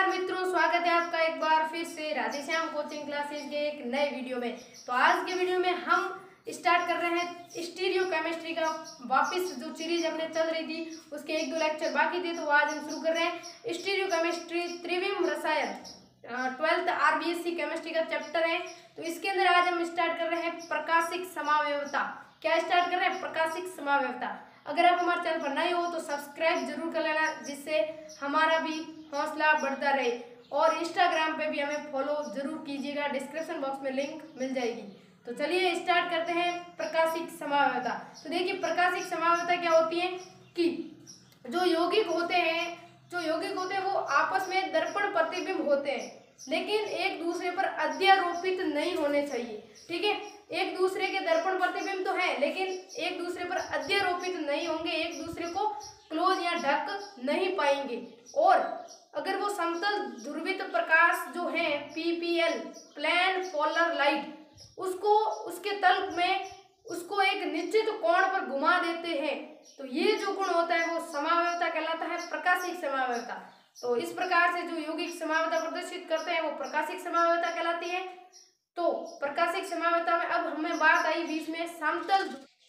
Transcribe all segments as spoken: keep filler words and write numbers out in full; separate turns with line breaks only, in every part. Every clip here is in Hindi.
नमस्कार मित्रों, स्वागत है आपका एक बार फिर से राधेश्याम कोचिंग क्लासेस के एक नए वीडियो में। तो आज के वीडियो में हम स्टार्ट कर रहे हैं स्टीरियो केमिस्ट्री का। वापस जो सीरीज हमने चल रही थी उसके एक दो लेक्चर बाकी थे, तो आज हम शुरू कर रहे हैं स्टीरियो केमिस्ट्री त्रिविम रसायन, ट्वेल्थ आरबीएससी केमिस्ट्री का चैप्टर है। तो इसके अंदर आज हम स्टार्ट कर रहे हैं प्रकाशिक समावयवता। क्या स्टार्ट कर रहे हैं? प्रकाशिक समावयवता। अगर आप हमारे चैनल पर नए हो तो सब्सक्राइब जरूर कर लेना, जिससे हमारा भी हौसला बढ़ता रहे। और इंस्टाग्राम पे भी हमें फॉलो जरूर कीजिएगा, डिस्क्रिप्शन बॉक्स में लिंक मिल जाएगी। तो चलिए स्टार्ट करते हैं प्रकाशिक समावयवता। तो देखिए, प्रकाशिक समावयवता क्या होती है कि जो यौगिक होते हैं जो यौगिक होते हैं वो आपस में दर्पण प्रतिबिंब होते हैं, लेकिन एक दूसरे पर अध्यारोपित नहीं होने चाहिए। ठीक है, एक दूसरे के दर्पण प्रतिबिंब तो है, लेकिन एक दूसरे पर अध्यारोपित नहीं होंगे, एक दूसरे को क्लोज या ढक नहीं पाएंगे। और अगर वो समतल ध्रुवित प्रकाश जो है पीपीएल, प्लेन पोलर लाइट, उसको उसके तल में उसको एक निश्चित कोण पर घुमा देते हैं, तो ये जो गुण होता है वो समावयवता कहलाता है, प्रकाशिक समावयवता। तो इस प्रकार से जो यौगिक समावयवता प्रदर्शित करते हैं वो प्रकाशिक समावयवता कहलाती है। तो प्रकाशिक समावयवता में अब हमें बात आई बीच में समतल।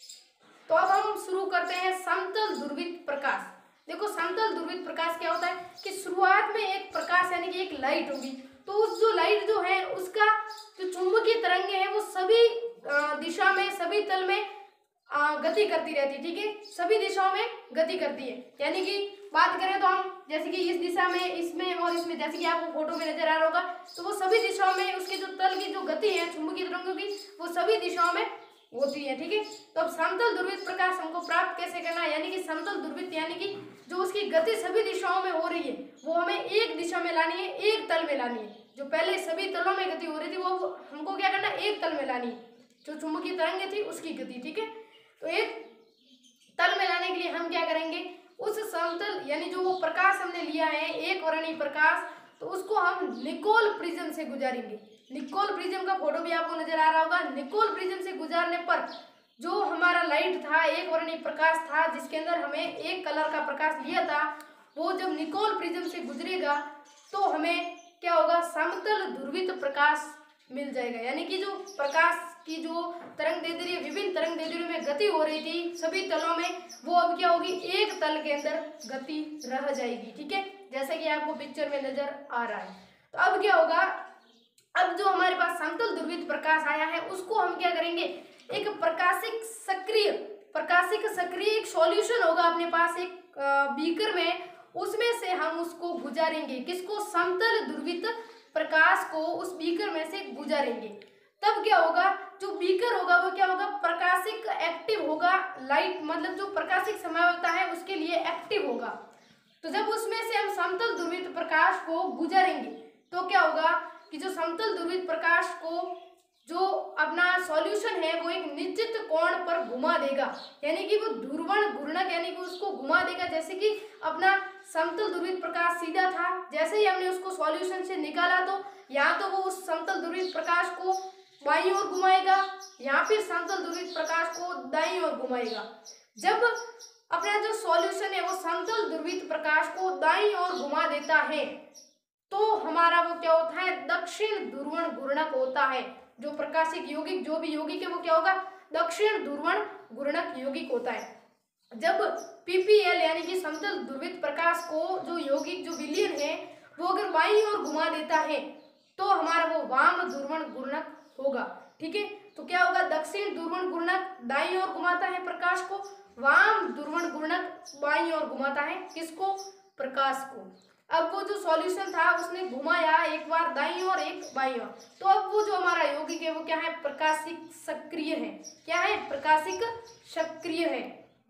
तो अब हम शुरू करते हैं समतल ध्रुवित प्रकाश। देखो, समतल ध्रुवित प्रकाश क्या होता है कि शुरुआत में एक प्रकाश यानी कि एक लाइट होगी, तो उस जो लाइट जो है उसका जो चुंबकीय तरंगे हैं वो सभी दिशा में, सभी तल में गति करती रहती है। ठीक है, सभी दिशाओं में गति करती है। यानी कि बात करें तो हम जैसे कि इस दिशा में, इसमें और इसमें, जैसे कि आपको फोटो में नजर आ रहा होगा, तो वो सभी दिशाओं में उसके जो तल की जो गति है चुंबकीय तरंगों की, वो सभी दिशाओं में होती है। ठीक है, तो अब समतल ध्रुवित प्रकाश हमको प्राप्त कैसे करना है, यानी कि समतल ध्रुवित यानी कि जो उसकी गति सभी दिशाओं में हो रही है वो हमें एक दिशा में लानी है, एक तल में लानी है। जो पहले सभी तलों में गति हो रही थी वो हमको क्या करना है, एक तल में लानी है, जो चुंबकीय तरंगे थी उसकी गति। ठीक है, तो एक तल में लाने के लिए हम क्या करेंगे, उस समतल यानी जो वो प्रकाश हमने लिया है एक वर्णीय प्रकाश, तो उसको हम निकोल प्रिज्म से गुजारेंगे। निकोल प्रिज्म का फोटो भी आपको नजर आ रहा होगा। निकोल प्रिज्म से गुजारने पर जो हमारा लाइट था, एक वर्णीय प्रकाश था जिसके अंदर हमें एक कलर का प्रकाश लिया था, वो जब निकोल प्रिज्म से गुजरेगा तो हमें क्या होगा, समतल ध्रुवित प्रकाश मिल जाएगा। यानी कि जो प्रकाश की जो तरंग दैर्ध्य, विभिन्न तरंग दैर्ध्यों में गति हो रही थी सभी तलों में, वो अब क्या होगी, एक तल के अंदर गति रह जाएगी। ठीक है, जैसा कि आपको पिक्चर में नजर आ रहा है। तो अब क्या होगा, अब जो हमारे पास समतल ध्रुवित प्रकाश आया है उसको हम क्या करेंगे, एक प्रकाशिक सक्रिय प्रकाशिक सक्रिय एक सॉल्यूशन होगा अपने पास एक बीकर में, उसमें से हम उसको गुजारेंगे। किसको? समतल ध्रुवित प्रकाश को उस बीकर में से गुजारेंगे। तब क्या होगा, जो बीकर होगा वो क्या होगा, प्रकाशिक एक्टिव होगा। लाइट मतलब जो प्रकाशिक समावयवता है उसके लिए एक्टिव होगा। तो जब उसमें से हम समतल ध्रुवित प्रकाश को गुजारेंगे तो क्या होगा कि जो समतल ध्रुवित प्रकाश को जो अपना सॉल्यूशन है वो एक निश्चित कोण पर घुमा देगा। यानी कि वो ध्रुवण घूर्णक यानी कि उसको घुमा देगा। जैसे कि अपना समतल ध्रुवित प्रकाश सीधा था, जैसे ही हमने उसको सॉल्यूशन से निकाला तो या तो वो उस समतल ध्रुवित प्रकाश को बाईं ओर घुमाएगा या फिर समतल ध्रुवित प्रकाश को दाईं ओर घुमाएगा। जब अपना जो सॉल्यूशन है वो समतल ध्रुवित प्रकाश को दाईं ओर घुमा देता है तो हमारा वो क्या होता है, दक्षिण ध्रुवण घूर्णक होता है। जो प्रकाशिक यौगिक, जो भी यौगिक है वो क्या होगा, दक्षिण ध्रुवण घूर्णक यौगिक होता है। जब पीपीएल यानी कि समतल ध्रुवित प्रकाश को जो यौगिक जो विलयन है वो अगर बाईं ओर घुमा देता है तो हमारा वो वाम ध्रुवण घूर्णक होगा। ठीक है, तो क्या होगा, दक्षिण ध्रुवण घूर्णक दाईं ओर घुमाता है प्रकाश को, वाम ध्रुवण घूर्णक बाईं ओर घुमाता है किसको, प्रकाश को। अब वो जो सॉल्यूशन था उसने घुमाया एक बार दाईं ओर एक बाईं ओर, तो अब वो जो हमारा यौगिक है वो क्या है, प्रकाशिक सक्रिय है। क्या है, प्रकाशिक सक्रिय है।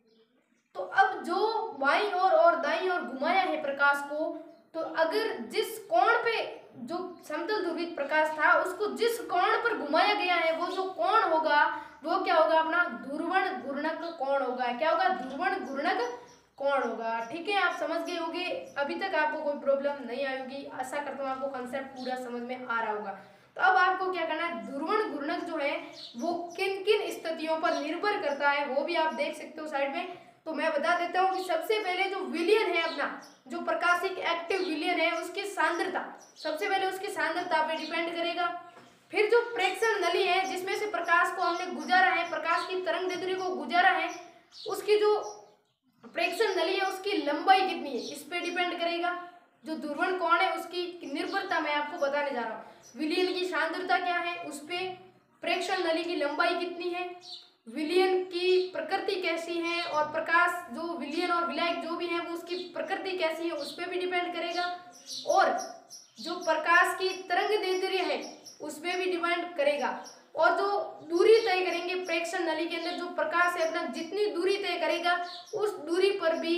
तो अब जो बाईं ओर और दाईं ओर घुमाया है प्रकाश को, तो अगर जिस कोण पे जो समतल ध्रुवित प्रकाश था उसको जिस कोण पर घुमाया गया है वो जो कोण होगा वो क्या होगा, अपना ध्रुवण घूर्णक कोण होगा। क्या होगा, ध्रुवण घूर्णक कोण होगा। ठीक है, आप समझ गए होंगे, अभी तक आपको कोई प्रॉब्लम नहीं आएगी। आशा करता हूँ आपको कंसेप्ट पूरा समझ में आ रहा होगा। तो अब आपको क्या करना है, ध्रुवण घूर्णक जो है वो किन किन स्थितियों पर निर्भर करता है वो भी आप देख सकते हो साइड में। तो मैं बता देता हूँ कि सबसे पहले जो विलयन है अपना, जो प्रकाशिक एक्टिव विलयन है उसके सांद्रता, सबसे पहले उसकी सांद्रता पे डिपेंड करेगा। फिर जो प्रेक्षण नली है जिसमें से प्रकाश को हमने गुजारा है, प्रकाश की तरंग दैर्ध्य को गुजारा है, उसकी जो प्रेक्षण नली है उसकी लंबाई कितनी है, इस पे डिपेंड करेगा। जो ध्रुवण कोण है उसकी निर्भरता मैं आपको बताने जा रहा हूँ। विलयन की सांद्रता क्या है, उस पे प्रेक्षण नली की लंबाई कितनी है, विलयन की प्रकृति कैसी है, और प्रकाश जो विलयन और विलायक जो भी है वो उसकी प्रकृति कैसी है उस पर भी डिपेंड करेगा। और जो प्रकाश की तरंग दैर्ध्य है उस पर भी डिपेंड करेगा। और जो दूरी तय करेंगे प्रेक्षण नली के अंदर, जो प्रकाश है अपना जितनी दूरी तय करेगा उस दूरी पर भी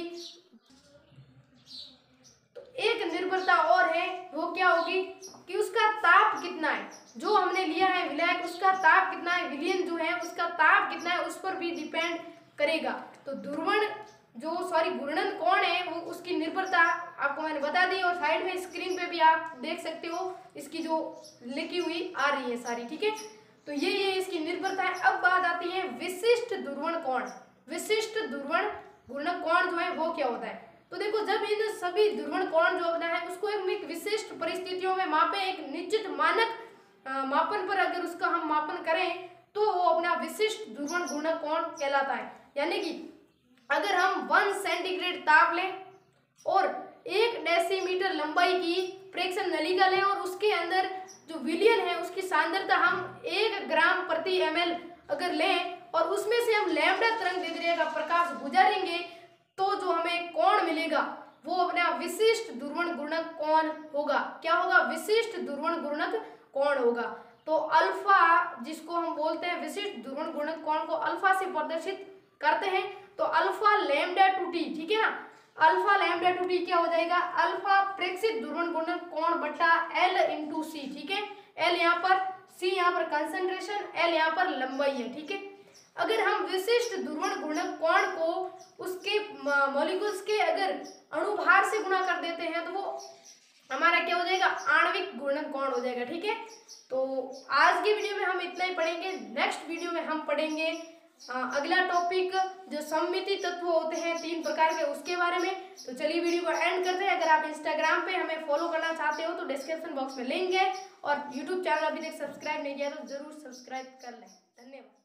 तो एक निर्भरता और है, वो क्या होगी कि उसका ताप कितना है। जो हमने लिया है विलायक उसका ताप कितना है, विलयन जो है उसका ताप कितना है, उस पर भी डिपेंड करेगा। तो ध्रुवण जो सॉरी घूर्णन कोण है वो उसकी निर्भरता आपको मैंने बता दी, और साइड में स्क्रीन पे भी आप देख सकते हो इसकी जो लिखी हुई आ रही है सारी, ठीक है। तो ये ये इसकी निर्भरता है। अब बात आती है विशिष्ट ध्रुवण कोण। विशिष्ट ध्रुवण घूर्णन कोण जो है वो क्या होता है, तो देखो जब इन सभी ध्रुवण कोण जो होता है उसको एक विशिष्ट परिस्थितियों में मापे, एक निश्चित मानक मापन पर अगर उसका हम मापन करें तो वो अपना विशिष्ट ध्रुवण घूर्णन कोण कहलाता है। यानी कि अगर हम वन सेंटीग्रेड ताप लें और एक डेसीमीटर लंबाई की प्रेक्षण नलिका लें और उसके अंदर जो विलयन है उसकी सांद्रता हम एक ग्राम प्रति एम एल अगर लें और उसमें से हम लैम्डा तरंग दैर्ध्य का प्रकाश गुजारेंगे तो जो हमें कोण मिलेगा वो अपना विशिष्ट ध्रुवण घूर्णन कोण होगा। क्या होगा, विशिष्ट ध्रुवण घूर्णन कोण होगा। तो अल्फा जिसको हम बोलते हैं विशिष्ट ध्रुवण घूर्णन कोण को अल्फा से प्रदर्शित करते हैं, तो अल्फा लैम्डा टू टी, ठीक है ना। अल्फा लैम्डा टू टी क्या हो जाएगा, अल्फा प्रेक्षित ध्रुवण घूर्णन कोण बटा एल इंटू सी, ठीक है। एल यहाँ पर, सी यहाँ पर कंसंट्रेशन, एल यहाँ पर लंबाई है, ठीक है। अगर हम विशिष्ट ध्रुवण घूर्णन कोण को उसके मॉलिक्यूल्स के अगर अणुभार से गुणा कर देते हैं तो वो हमारा क्या हो जाएगा, आणविक घूर्णन कोण हो जाएगा, ठीक है। तो आज के वीडियो में हम इतना ही पढ़ेंगे। नेक्स्ट वीडियो में हम पढ़ेंगे आ, अगला टॉपिक जो सममिति तत्व होते हैं तीन प्रकार के, उसके बारे में। तो चलिए वीडियो को एंड करते हैं। अगर आप इंस्टाग्राम पे हमें फॉलो करना चाहते हो तो डिस्क्रिप्शन बॉक्स में लिंक है, और यूट्यूब चैनल अभी तक सब्सक्राइब नहीं किया तो जरूर सब्सक्राइब कर लें। धन्यवाद।